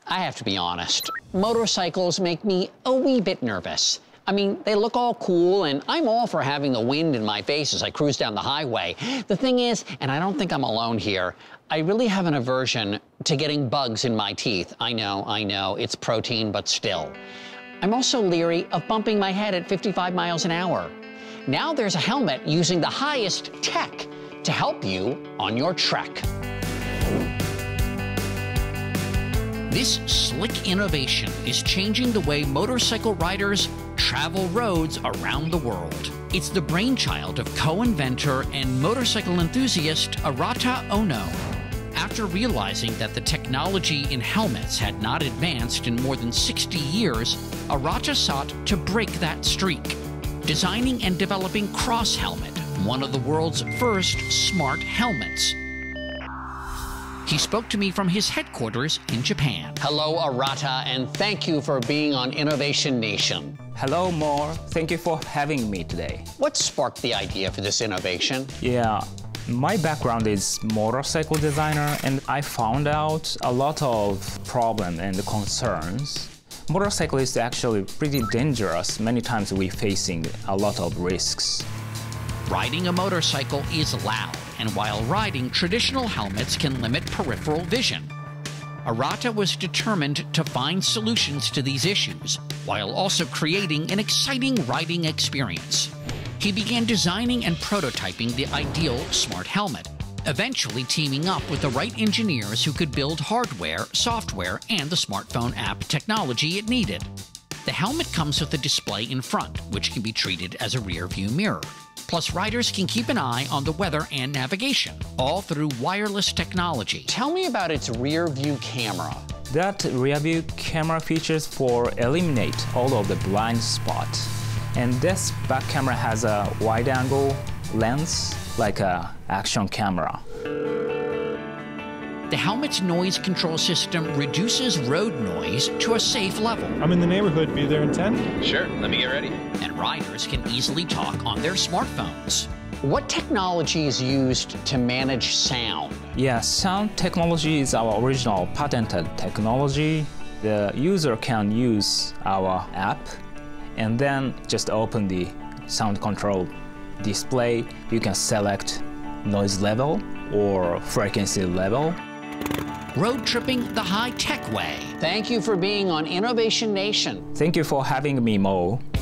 I have to be honest. Motorcycles make me a wee bit nervous. I mean, they look all cool, and I'm all for having the wind in my face as I cruise down the highway. The thing is, and I don't think I'm alone here, I really have an aversion to getting bugs in my teeth. I know, it's protein, but still. I'm also leery of bumping my head at 55 miles an hour. Now there's a helmet using the highest tech to help you on your trek. This slick innovation is changing the way motorcycle riders travel roads around the world. It's the brainchild of co-inventor and motorcycle enthusiast Arata Oono. After realizing that the technology in helmets had not advanced in more than 60 years, Arata sought to break that streak, designing and developing Cross Helmet, one of the world's first smart helmets. He spoke to me from his headquarters in Japan. Hello, Arata, and thank you for being on Innovation Nation. Hello, Mo. Thank you for having me today. What sparked the idea for this innovation? Yeah, my background is motorcycle designer, and I found out a lot of problems and concerns. Motorcycle is actually pretty dangerous. Many times we're facing a lot of risks. Riding a motorcycle is loud, and while riding, traditional helmets can limit peripheral vision. Arata was determined to find solutions to these issues, while also creating an exciting riding experience. He began designing and prototyping the ideal smart helmet, eventually teaming up with the right engineers who could build hardware, software, and the smartphone app technology it needed. The helmet comes with a display in front, which can be treated as a rear-view mirror. Plus, riders can keep an eye on the weather and navigation, all through wireless technology. Tell me about its rear-view camera. That rear-view camera features for eliminate all of the blind spot. And this back camera has a wide-angle lens, like an action camera. The helmet's noise control system reduces road noise to a safe level. I'm in the neighborhood. Be there in 10? Sure, let me get ready. And riders can easily talk on their smartphones. What technology is used to manage sound? Yeah, sound technology is our original patented technology. The user can use our app and then just open the sound control display. You can select noise level or frequency level. Road tripping the high-tech way. Thank you for being on Innovation Nation. Thank you for having me, Mo.